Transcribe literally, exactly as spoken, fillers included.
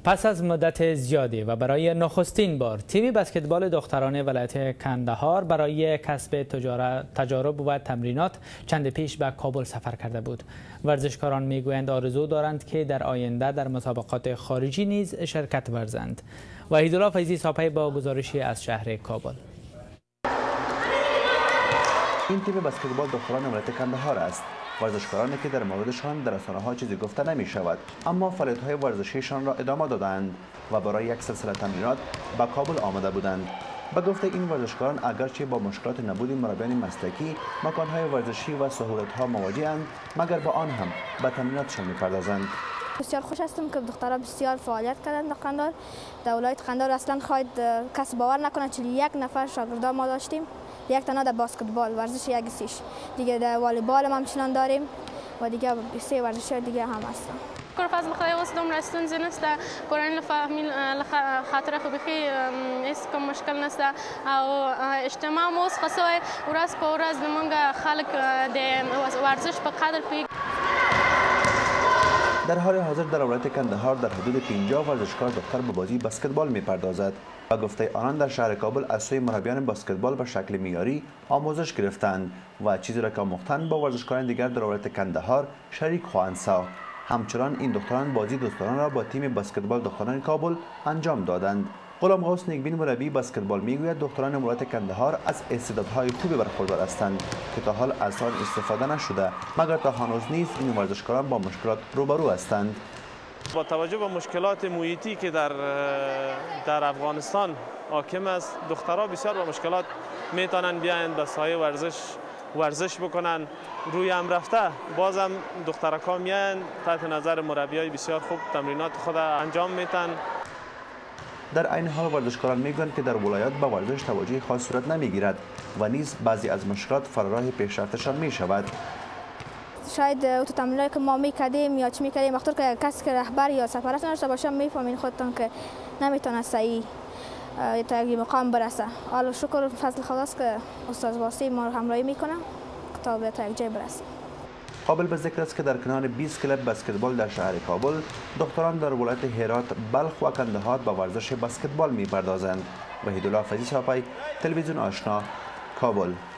پس از مدت زیادی و برای نخستین بار تیم بسکتبال دختران ولایت کندهار برای کسب تجارب و تمرینات چند پیش به کابل سفر کرده بود. ورزشکاران میگویند آرزو دارند که در آینده در مسابقات خارجی نیز شرکت ورزند. وحیدالله فیضی ساپی با گزارشی از شهر کابل. این تیم بسکتبال دختران ولایت کندهار است. ورزشکارانی که در موردشان در رسانه‌ها چیزی گفته نمی شود، اما فعالیت‌های ورزشیشان را ادامه دادند و برای یک سلسله تمرینات به کابل آمده بودند. به گفته این ورزشکاران اگرچه با مشکلات نبود مربیان مسلکی، مکان‌های ورزشی و سهولت‌ها مواجه‌اند، مگر با آن هم به تمریناتشان می‌پردازند. بسیار خوش هستم که دخترها بسیار فعالیت کردند در قندهار. در ولایت قندهار اصلا خواهید کس باور نکنه چلی یک نفر شاگردا ما داشتیم. یک تنها در بسکتبال ورزش یک سیش دیگه، در والیبال هم همچنان داریم و دیگه سه ورزش دیگه هم هستن. کار فضل خدای واسه دوم رستون زنست کورن لفهمیل خاطر خوبی است که مشکل نست او اجتماع موس خسوی ورځ په ورځ زمونږ خلک د ورزش په قدر پی. در حال حاضر در ولایت کندهار در حدود پنجاه ورزشکار دختر به بازی بسکتبال می‌پردازد. و گفته آنان در شهر کابل از سوی مربیان بسکتبال به شکل معیاری آموزش گرفتند و چیزی را که آموختند با ورزشکاران دیگر در ولایت کندهار شریک خواهند ساخت. همچنان این دختران بازی دوستانه را با تیم بسکتبال دختران کابل انجام دادند. غلام غوث نیکبین مربی بسکتبال میگوید دختران ولایت کندهار از استعدادهای خوبی برخوردار هستند که تا حال از آن استفاده نشده، مگر تا هنوز نیز این ورزشکاران با مشکلات روبرو هستند. با توجه به مشکلات محیطی که در در افغانستان حاکم است، دخترها بسیار با مشکلات میتونن بیاین به سایه ورزش ورزش بکنن. روی هم رفته بازم دخترکا میان تحت نظر مربیای بسیار خوب تمرینات خود انجام میتن. در عین حال ورزشکاران میگویند که در ولایت به ورزش توجه خاص صورت نمیگیرد و نیز بعضی از مشکلات فراراه پیشرفتشان می شود. شاید اوتو تمرینایی که ما میکردیم یا چی میکردیم وقتی که کسی که رهبر یا سرپرست نداشته باشه میفهمین خودتون که نمیتونه صحیح تا یک مقام برسه. حالا شکر فضل خداست که استاد واسی ما رو همراهی میکنه تا به تا یک جای برسیم. قابل به ذکر است که در کنار بیست کلب بسکتبال در شهر کابل، دختران در ولایت هرات، بلخ و کندهار به ورزش بسکتبال میپردازند. وحیدالله فیضی ساپی، تلویزیون آشنا، کابل.